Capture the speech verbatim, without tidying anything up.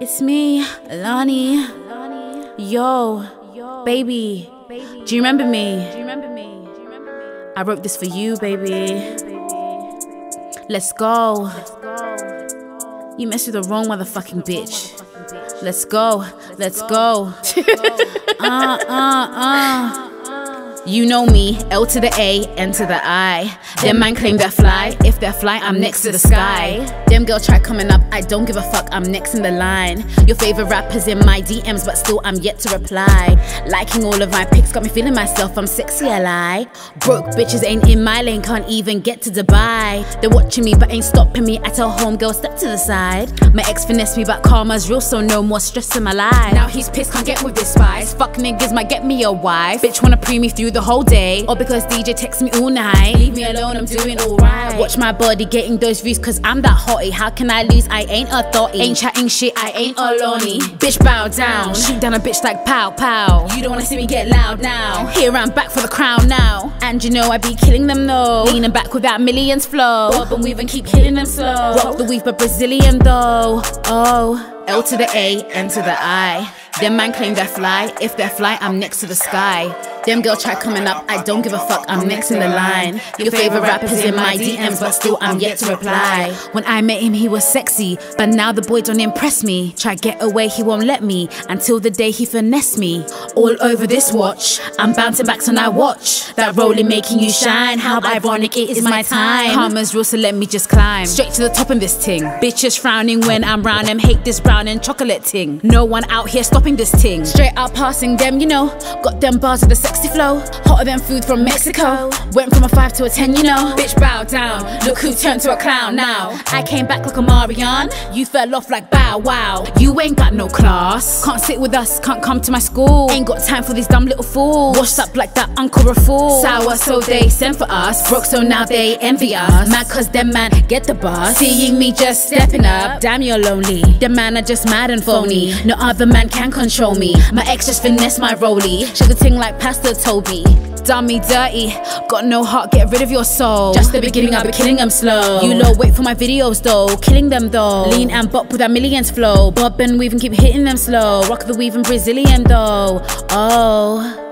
It's me, LANI. Yo, baby, do you remember me? I wrote this for you, baby. Let's go. You messed with the wrong motherfucking bitch. Let's go, let's go. uh, uh, uh. You know me, L to the A, N to the I. Them man claim they're fly, if they're fly, I'm next to the sky. Them girl try coming up, I don't give a fuck, I'm next in the line. Your favorite rappers in my D Ms, but still I'm yet to reply. Liking all of my pics, got me feeling myself, I'm sexy, I lie. Broke bitches ain't in my lane, can't even get to Dubai. They're watching me, but ain't stopping me, I tell homegirl, step to the side. My ex finessed me, but karma's real, so no more stress in my life. Now he's pissed, can't get with this spice. Fuck niggas might get me a wife. Bitch wanna pre me through the whole day, or because D J texts me all night. Leave me alone, I'm doing alright. Watch my body getting those views, cause I'm that hottie. How can I lose? I ain't a thotty. Ain't chatting shit, I ain't a LANI. Bitch bow down, shoot down a bitch like pow pow. You don't wanna see me get loud now. Here I'm back for the crown now. And you know I be killing them though. Leaning back with that millions flow. Bob and weave and keep killing them slow. Rock the weave but Brazilian though. Oh, L to the A, N to the I. Them man claim they're fly, if they're fly, I'm next to the sky. Them girl try coming up, I don't give a fuck, I'm next in the line. Your favorite rappers in my D Ms, but still I'm yet to reply. When I met him he was sexy, but now the boy don't impress me. Try get away, he won't let me, until the day he finessed me. All over this watch, I'm bouncing back and I watch that rolling making you shine. How ironic it is my time. Karma's real, so let me just climb straight to the top in this ting. Bitches frowning when I'm round them, hate this brown and chocolate ting. No one out here stopping this ting. Straight out passing them, you know. Got them bars with a sexy flow, hotter than food from Mexico. Went from a five to a ten, you know. Bitch bow down, look who turned to a clown now. I came back like a Marianne, you fell off like bow wow. You ain't got no class, can't sit with us, can't come to my school. Ain't got time for these dumb little fools. Washed up like that uncle a fool. Sour so they sent for us, broke so now they envy us. Mad cause them man get the bus, seeing me just stepping up. Damn you're lonely, them man are just mad and phony. No other man can control me, my ex just finesse my rollie. Shake the ting like Pastor Toby. Done me dirty, got no heart, get rid of your soul. Just the beginning, I'll be killing them slow. You lot wait for my videos though, killing them though. Lean and bop with that millions flow. Bob and weave and keep hitting them slow. Rock the weave and Brazilian though. Oh.